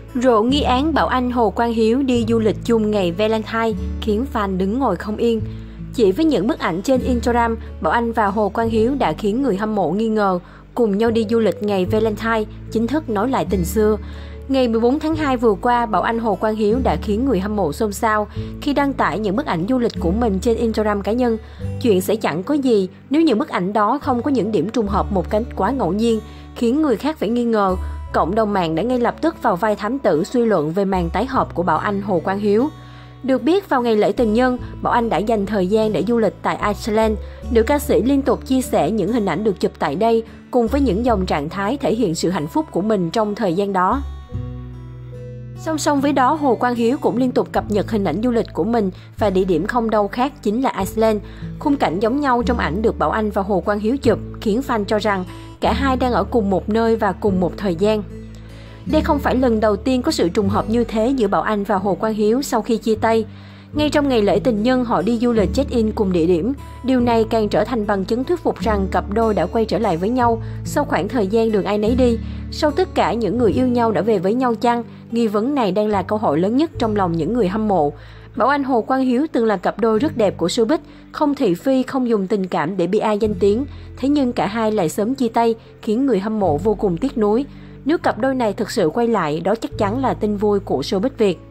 Rộ nghi án Bảo Anh Hồ Quang Hiếu đi du lịch chung ngày Valentine khiến fan đứng ngồi không yên. Chỉ với những bức ảnh trên Instagram, Bảo Anh và Hồ Quang Hiếu đã khiến người hâm mộ nghi ngờ cùng nhau đi du lịch ngày Valentine, chính thức nối lại tình xưa. Ngày 14 tháng 2 vừa qua, Bảo Anh Hồ Quang Hiếu đã khiến người hâm mộ xôn xao khi đăng tải những bức ảnh du lịch của mình trên Instagram cá nhân. Chuyện sẽ chẳng có gì nếu những bức ảnh đó không có những điểm trùng hợp một cách quá ngẫu nhiên, khiến người khác phải nghi ngờ. Cộng đồng mạng đã ngay lập tức vào vai thám tử suy luận về màn tái hợp của Bảo Anh Hồ Quang Hiếu. Được biết, vào ngày lễ tình nhân, Bảo Anh đã dành thời gian để du lịch tại Iceland. Nữ ca sĩ liên tục chia sẻ những hình ảnh được chụp tại đây, cùng với những dòng trạng thái thể hiện sự hạnh phúc của mình trong thời gian đó. Song song với đó, Hồ Quang Hiếu cũng liên tục cập nhật hình ảnh du lịch của mình và địa điểm không đâu khác chính là Iceland. Khung cảnh giống nhau trong ảnh được Bảo Anh và Hồ Quang Hiếu chụp khiến fan cho rằng cả hai đang ở cùng một nơi và cùng một thời gian. Đây không phải lần đầu tiên có sự trùng hợp như thế giữa Bảo Anh và Hồ Quang Hiếu sau khi chia tay. Ngay trong ngày lễ tình nhân, họ đi du lịch check-in cùng địa điểm. Điều này càng trở thành bằng chứng thuyết phục rằng cặp đôi đã quay trở lại với nhau sau khoảng thời gian đường ai nấy đi. Sau tất cả, những người yêu nhau đã về với nhau chăng? Nghi vấn này đang là câu hỏi lớn nhất trong lòng những người hâm mộ. Bảo Anh Hồ Quang Hiếu từng là cặp đôi rất đẹp của showbiz, không thị phi, không dùng tình cảm để bi ai danh tiếng. Thế nhưng cả hai lại sớm chia tay, khiến người hâm mộ vô cùng tiếc nuối. Nếu cặp đôi này thực sự quay lại, đó chắc chắn là tin vui của showbiz Việt.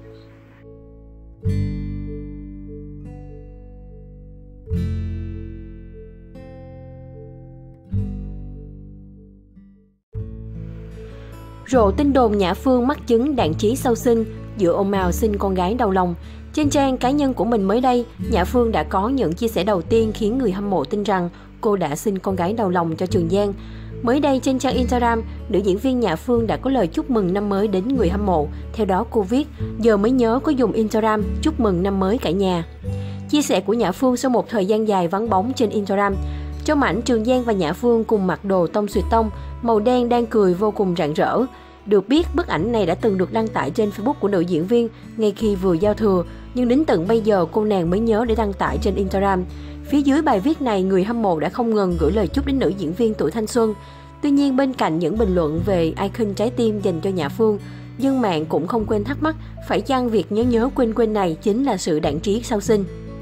Rộ tin đồn Nhã Phương mắc chứng đạn trí sau sinh, giữa ồn ào sinh con gái đầu lòng. Trên trang cá nhân của mình mới đây, Nhã Phương đã có những chia sẻ đầu tiên khiến người hâm mộ tin rằng cô đã sinh con gái đầu lòng cho Trường Giang. Mới đây trên trang Instagram, nữ diễn viên Nhã Phương đã có lời chúc mừng năm mới đến người hâm mộ. Theo đó cô viết, giờ mới nhớ có dùng Instagram chúc mừng năm mới cả nhà. Chia sẻ của Nhã Phương sau một thời gian dài vắng bóng trên Instagram. Trong ảnh, Trường Giang và Nhã Phương cùng mặc đồ tông xuyệt tông, màu đen đang cười vô cùng rạng rỡ. Được biết, bức ảnh này đã từng được đăng tải trên Facebook của nữ diễn viên ngay khi vừa giao thừa, nhưng đến tận bây giờ cô nàng mới nhớ để đăng tải trên Instagram. Phía dưới bài viết này, người hâm mộ đã không ngừng gửi lời chúc đến nữ diễn viên tuổi thanh xuân. Tuy nhiên, bên cạnh những bình luận về icon trái tim dành cho Nhã Phương, dân mạng cũng không quên thắc mắc phải chăng việc nhớ quên này chính là sự đạn trí sau sinh.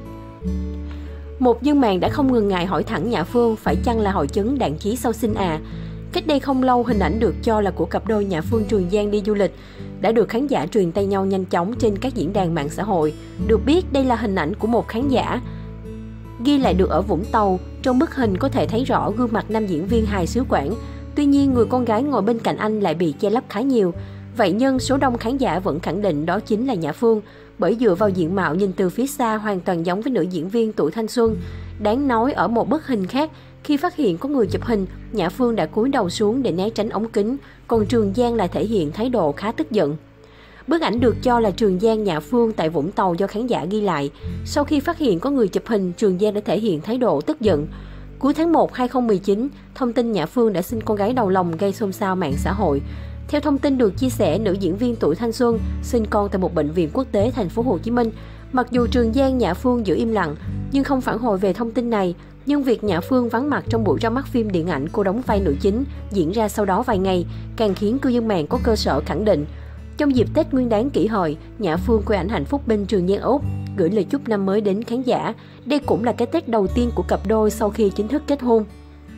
Một dân mạng đã không ngừng ngại hỏi thẳng Nhã Phương phải chăng là hội chứng đạn trí sau sinh à. Cách đây không lâu, hình ảnh được cho là của cặp đôi Nhã Phương Trường Giang đi du lịch đã được khán giả truyền tay nhau nhanh chóng trên các diễn đàn mạng xã hội. Được biết, đây là hình ảnh của một khán giả ghi lại được ở Vũng Tàu. Trong bức hình có thể thấy rõ gương mặt nam diễn viên hài xứ Quảng. Tuy nhiên, người con gái ngồi bên cạnh anh lại bị che lấp khá nhiều. Vậy nhưng số đông khán giả vẫn khẳng định đó chính là Nhã Phương, bởi dựa vào diện mạo nhìn từ phía xa hoàn toàn giống với nữ diễn viên tuổi thanh xuân. Đáng nói, ở một bức hình khác, khi phát hiện có người chụp hình, Nhã Phương đã cúi đầu xuống để né tránh ống kính, còn Trường Giang lại thể hiện thái độ khá tức giận. Bức ảnh được cho là Trường Giang Nhã Phương tại Vũng Tàu do khán giả ghi lại. Sau khi phát hiện có người chụp hình, Trường Giang đã thể hiện thái độ tức giận. Cuối tháng 1 2019, thông tin Nhã Phương đã sinh con gái đầu lòng gây xôn xao mạng xã hội. Theo thông tin được chia sẻ, nữ diễn viên tuổi thanh xuân sinh con tại một bệnh viện quốc tế thành phố Hồ Chí Minh. Mặc dù Trường Giang Nhã Phương giữ im lặng nhưng không phản hồi về thông tin này, nhưng việc Nhã Phương vắng mặt trong buổi ra mắt phim điện ảnh cô đóng vai nữ chính diễn ra sau đó vài ngày càng khiến cư dân mạng có cơ sở khẳng định. Trong dịp Tết Nguyên đán Kỷ Hợi, Nhã Phương quay ảnh hạnh phúc bên Trường Giang Úc, gửi lời chúc năm mới đến khán giả. Đây cũng là cái Tết đầu tiên của cặp đôi sau khi chính thức kết hôn.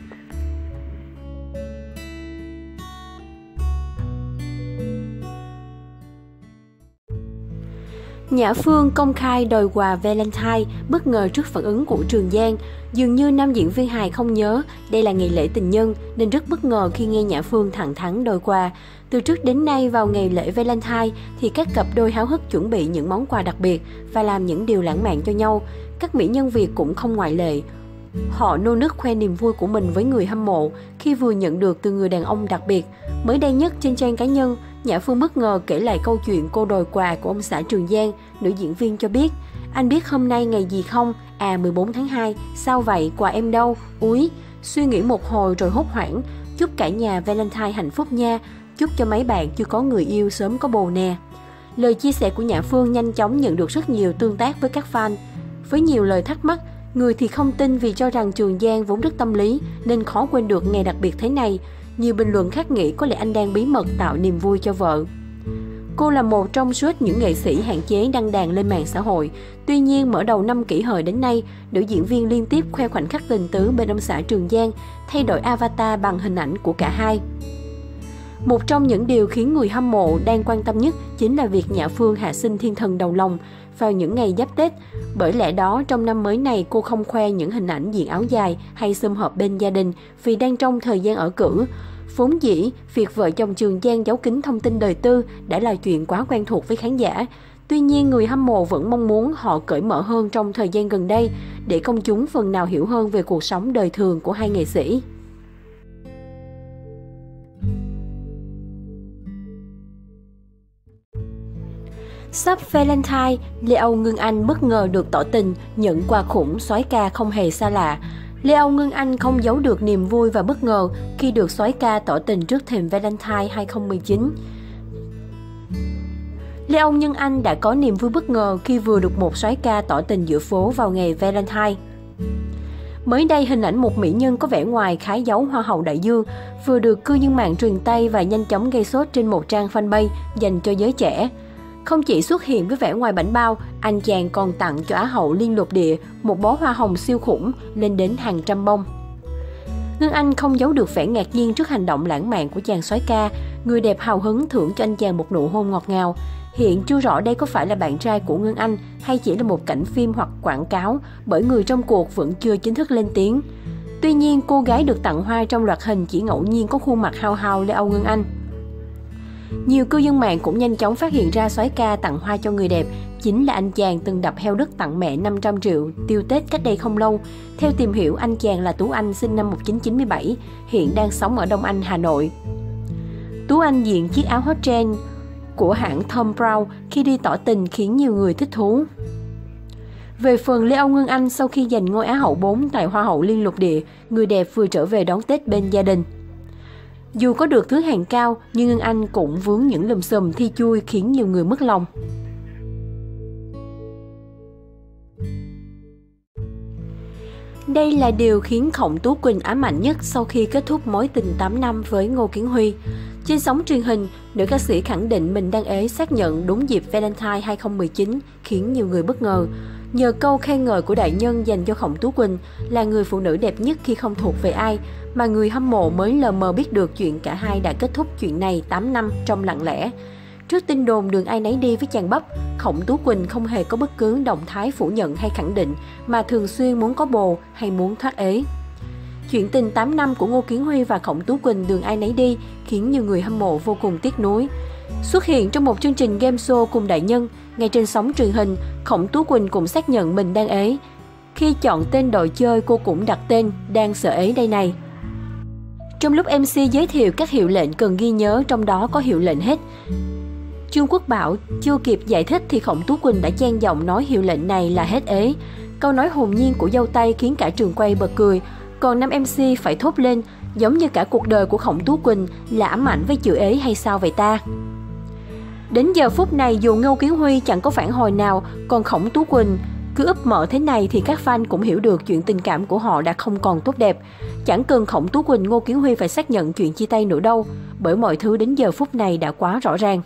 Nhã Phương công khai đòi quà Valentine, bất ngờ trước phản ứng của Trường Giang. Dường như nam diễn viên hài không nhớ đây là ngày lễ tình nhân nên rất bất ngờ khi nghe Nhã Phương thẳng thắn đòi quà. Từ trước đến nay, vào ngày lễ Valentine thì các cặp đôi háo hức chuẩn bị những món quà đặc biệt và làm những điều lãng mạn cho nhau. Các mỹ nhân Việt cũng không ngoại lệ. Họ nô nức khoe niềm vui của mình với người hâm mộ khi vừa nhận được từ người đàn ông đặc biệt. Mới đây nhất trên trang cá nhân, Nhã Phương bất ngờ kể lại câu chuyện cô đòi quà của ông xã Trường Giang. Nữ diễn viên cho biết, anh biết hôm nay ngày gì không? À, 14 tháng 2, sao vậy? Quà em đâu? Úi, suy nghĩ một hồi rồi hốt hoảng. Chúc cả nhà Valentine hạnh phúc nha. Chúc cho mấy bạn chưa có người yêu sớm có bồ nè. Lời chia sẻ của Nhã Phương nhanh chóng nhận được rất nhiều tương tác với các fan. Với nhiều lời thắc mắc, người thì không tin vì cho rằng Trường Giang vốn rất tâm lý nên khó quên được ngày đặc biệt thế này. Nhiều bình luận khác nghĩ có lẽ anh đang bí mật tạo niềm vui cho vợ. Cô là một trong số ít những nghệ sĩ hạn chế đăng đàn lên mạng xã hội. Tuy nhiên, mở đầu năm Kỷ Hợi đến nay, nữ diễn viên liên tiếp khoe khoảnh khắc tình tứ bên ông xã Trường Giang, thay đổi avatar bằng hình ảnh của cả hai. Một trong những điều khiến người hâm mộ đang quan tâm nhất chính là việc Nhã Phương hạ sinh thiên thần đầu lòng vào những ngày giáp Tết. Bởi lẽ đó, trong năm mới này cô không khoe những hình ảnh diện áo dài hay sum họp bên gia đình vì đang trong thời gian ở cữ. Vốn dĩ, việc vợ chồng Trường Giang giấu kín thông tin đời tư đã là chuyện quá quen thuộc với khán giả. Tuy nhiên, người hâm mộ vẫn mong muốn họ cởi mở hơn trong thời gian gần đây để công chúng phần nào hiểu hơn về cuộc sống đời thường của hai nghệ sĩ. Sắp Valentine, Lê Âu Ngưng Anh bất ngờ được tỏ tình, nhận quà khủng soái ca không hề xa lạ. Lê Âu Ngưng Anh không giấu được niềm vui và bất ngờ khi được soái ca tỏ tình trước thềm Valentine 2019. Lê Âu Ngưng Anh đã có niềm vui bất ngờ khi vừa được một soái ca tỏ tình giữa phố vào ngày Valentine. Mới đây, hình ảnh một mỹ nhân có vẻ ngoài khá giống Hoa hậu Đại Dương vừa được cư dân mạng truyền tay và nhanh chóng gây sốt trên một trang fanpage dành cho giới trẻ. Không chỉ xuất hiện với vẻ ngoài bảnh bao, anh chàng còn tặng cho Á hậu Liên Lục Địa một bó hoa hồng siêu khủng lên đến hàng trăm bông. Ngưng Anh không giấu được vẻ ngạc nhiên trước hành động lãng mạn của chàng soái ca. Người đẹp hào hứng thưởng cho anh chàng một nụ hôn ngọt ngào. Hiện chưa rõ đây có phải là bạn trai của Ngưng Anh hay chỉ là một cảnh phim hoặc quảng cáo, bởi người trong cuộc vẫn chưa chính thức lên tiếng. Tuy nhiên, cô gái được tặng hoa trong loạt hình chỉ ngẫu nhiên có khuôn mặt hao hao Lê Âu Ngưng Anh. Nhiều cư dân mạng cũng nhanh chóng phát hiện ra soái ca tặng hoa cho người đẹp chính là anh chàng từng đập heo đất tặng mẹ 500 triệu tiêu Tết cách đây không lâu. Theo tìm hiểu, anh chàng là Tú Anh sinh năm 1997, hiện đang sống ở Đông Anh, Hà Nội. Tú Anh diện chiếc áo hot trend của hãng Thom Browne khi đi tỏ tình khiến nhiều người thích thú. Về phần Lê Âu Ngưng Anh, sau khi giành ngôi Á hậu 4 tại Hoa hậu Liên Lục Địa, người đẹp vừa trở về đón Tết bên gia đình. Dù có được thứ hạng cao, nhưng Ngưng Anh cũng vướng những lùm xùm thi chui khiến nhiều người mất lòng. Đây là điều khiến Khổng Tú Quỳnh ám ảnh nhất sau khi kết thúc mối tình 8 năm với Ngô Kiến Huy. Trên sóng truyền hình, nữ ca sĩ khẳng định mình đang ế, xác nhận đúng dịp Valentine 2019 khiến nhiều người bất ngờ. Nhờ câu khen ngợi của đại nhân dành cho Khổng Tú Quỳnh là người phụ nữ đẹp nhất khi không thuộc về ai, mà người hâm mộ mới lờ mờ biết được chuyện cả hai đã kết thúc chuyện này 8 năm trong lặng lẽ. Trước tin đồn đường ai nấy đi với chàng Bắp, Khổng Tú Quỳnh không hề có bất cứ động thái phủ nhận hay khẳng định, mà thường xuyên muốn có bồ hay muốn thoát ế. Chuyện tình 8 năm của Ngô Kiến Huy và Khổng Tú Quỳnh đường ai nấy đi khiến nhiều người hâm mộ vô cùng tiếc nuối. Xuất hiện trong một chương trình game show cùng đại nhân, ngay trên sóng truyền hình, Khổng Tú Quỳnh cũng xác nhận mình đang ế. Khi chọn tên đội chơi, cô cũng đặt tên đang sợ ế đây này. Trong lúc MC giới thiệu các hiệu lệnh cần ghi nhớ, trong đó có hiệu lệnh hết. Trương Quốc Bảo chưa kịp giải thích thì Khổng Tú Quỳnh đã chen giọng nói hiệu lệnh này là hết ế. Câu nói hồn nhiên của dâu tây khiến cả trường quay bật cười, còn nam MC phải thốt lên, giống như cả cuộc đời của Khổng Tú Quỳnh là ám ảnh với chữ ế hay sao vậy ta? Đến giờ phút này, dù Ngô Kiến Huy chẳng có phản hồi nào, còn Khổng Tú Quỳnh cứ úp mở thế này thì các fan cũng hiểu được chuyện tình cảm của họ đã không còn tốt đẹp. Chẳng cần Khổng Tú Quỳnh, Ngô Kiến Huy phải xác nhận chuyện chia tay nữa đâu, bởi mọi thứ đến giờ phút này đã quá rõ ràng.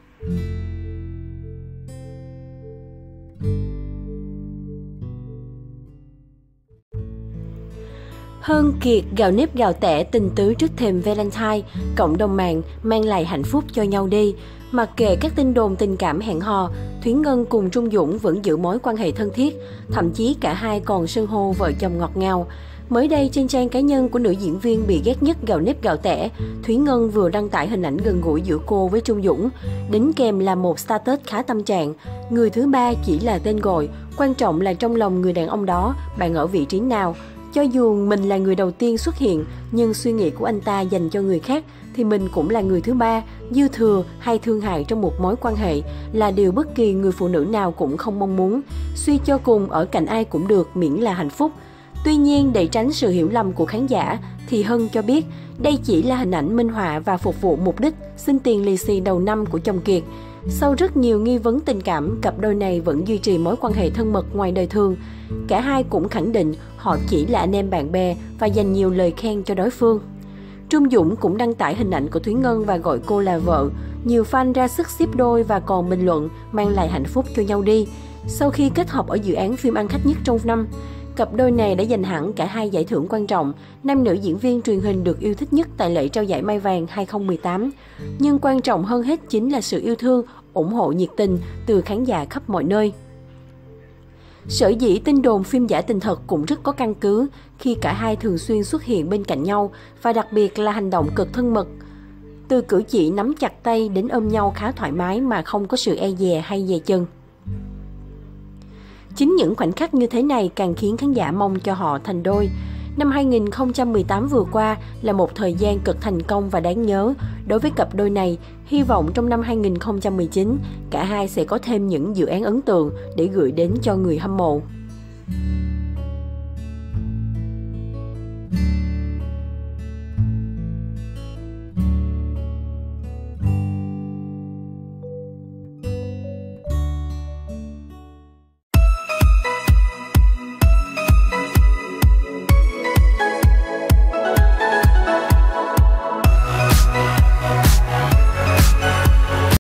Hơn Kiệt gạo nếp gạo tẻ tình tứ trước thềm Valentine, cộng đồng mạng mang lại hạnh phúc cho nhau đi. Mặc kệ các tin đồn tình cảm hẹn hò, Thúy Ngân cùng Trung Dũng vẫn giữ mối quan hệ thân thiết, thậm chí cả hai còn xưng hô vợ chồng ngọt ngào. Mới đây, trên trang cá nhân của nữ diễn viên bị ghét nhất gạo nếp gạo tẻ, Thúy Ngân vừa đăng tải hình ảnh gần gũi giữa cô với Trung Dũng, đính kèm là một status khá tâm trạng. Người thứ ba chỉ là tên gọi, quan trọng là trong lòng người đàn ông đó, bạn ở vị trí nào. Cho dù mình là người đầu tiên xuất hiện, nhưng suy nghĩ của anh ta dành cho người khác thì mình cũng là người thứ ba. Dư thừa hay thương hại trong một mối quan hệ là điều bất kỳ người phụ nữ nào cũng không mong muốn. Suy cho cùng, ở cạnh ai cũng được miễn là hạnh phúc. Tuy nhiên, để tránh sự hiểu lầm của khán giả, thì Hân cho biết đây chỉ là hình ảnh minh họa và phục vụ mục đích xin tiền lì xì đầu năm của chồng Kiệt. Sau rất nhiều nghi vấn tình cảm, cặp đôi này vẫn duy trì mối quan hệ thân mật ngoài đời thường. Cả hai cũng khẳng định họ chỉ là anh em bạn bè và dành nhiều lời khen cho đối phương. Trung Dũng cũng đăng tải hình ảnh của Thúy Ngân và gọi cô là vợ. Nhiều fan ra sức xếp đôi và còn bình luận mang lại hạnh phúc cho nhau đi. Sau khi kết hợp ở dự án phim ăn khách nhất trong năm, cặp đôi này đã giành hẳn cả 2 giải thưởng quan trọng, nam nữ diễn viên truyền hình được yêu thích nhất tại lễ trao giải Mai Vàng 2018. Nhưng quan trọng hơn hết chính là sự yêu thương, ủng hộ nhiệt tình từ khán giả khắp mọi nơi. Sở dĩ tin đồn phim giả tình thật cũng rất có căn cứ khi cả hai thường xuyên xuất hiện bên cạnh nhau và đặc biệt là hành động cực thân mật. Từ cử chỉ nắm chặt tay đến ôm nhau khá thoải mái mà không có sự e dè hay dè chân. Chính những khoảnh khắc như thế này càng khiến khán giả mong cho họ thành đôi. Năm 2018 vừa qua là một thời gian cực thành công và đáng nhớ đối với cặp đôi này. Hy vọng trong năm 2019, cả hai sẽ có thêm những dự án ấn tượng để gửi đến cho người hâm mộ.